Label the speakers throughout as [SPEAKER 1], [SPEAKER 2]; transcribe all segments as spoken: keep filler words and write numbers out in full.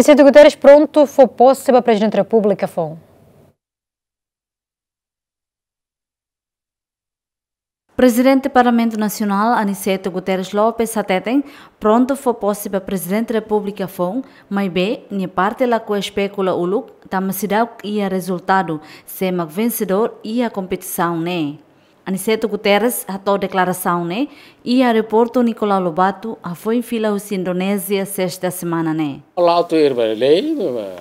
[SPEAKER 1] Aniceto Guterres pronto foi posse para Presidente da República foi.
[SPEAKER 2] Presidente do Parlamento Nacional, Aniceto Guterres Lopes, atetem, pronto foi posse para Presidente da República foi, mas bem, nem parte lá que especula o look, tamacidade e a resultado, ser vencedor e a competição, né? Aniceto Guterres atou declaração, né? E a aeroporto Nicolau Lobato a foi em fila os Indonésia sexta semana, né?
[SPEAKER 3] Lá o ter lei,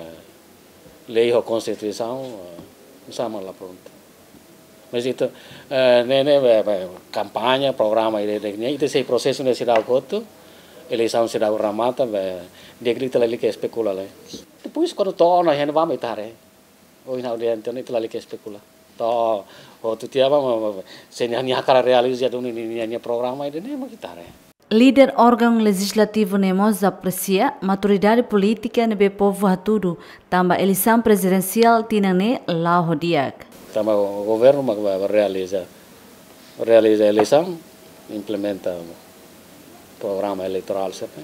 [SPEAKER 3] lei a Constituição, não sabe lá pronto. Mas itu, né, né, campanha, programa ini, itu esse processo nesse dá o coto, eleição se dá o ramata, dia que ele que especula lá. Depois quando torna, a gente vai meter, hoje não dia então itu lagi que especula. To, o tu tiaba, se nem a cara realiza do nem programa ini nem kita.
[SPEAKER 2] Líder órgão legislativo Nemos aprecia maturidade política nebe povo haturu, tamba eleição presidencial tinane lá hodiak.
[SPEAKER 3] Tama o governo vai realizar realiza a eleição, implementa o programa eleitoral, sempre.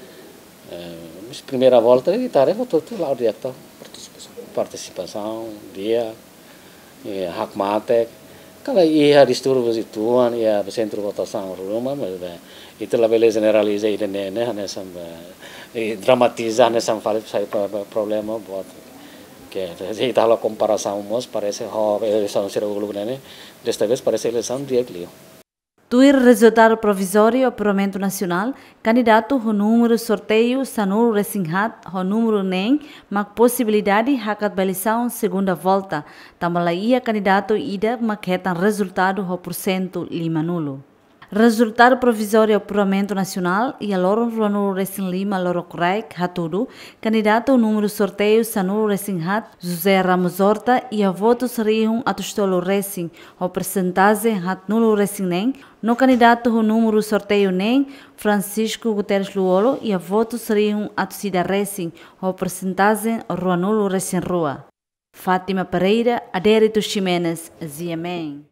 [SPEAKER 3] Mas primeira volta e tarefa tudo lá direto, participação, dia, hakmatek, cada ia distúrbios itu ia centro votação rumah, mas itu lá beleza generaliza e né né nessa dramatizar nessa fala sai problema buat que está a comparação, mas parece que a eleição será o grupo, né? Desta vez parece a eleição de Eglio.
[SPEAKER 2] Tuir resultado provisório ao Parlamento Nacional, candidato o número sorteio Sanur Resinghat, o número nem, mas possibilidade de hakat eleição segunda volta. Também candidato ida maquetan resultado o porcento lima nulo. Resultado provisório ao Parlamento Nacional e a Loro Ranul Racing Lima Loro Craik Hatudu, candidato ao número sorteio Sanur Racing Hat, José Ramos Horta e a voto seriam a Tostolo Racing, o percentagem Hat Nulo Racing Nem, no candidato ao número sorteio Nem, Francisco Guterres Luolo e a voto seriam a Tocida Racing, o percentagem Ruanulo Racing Rua. Fátima Pereira, Adérito Ximenes, Ziamém.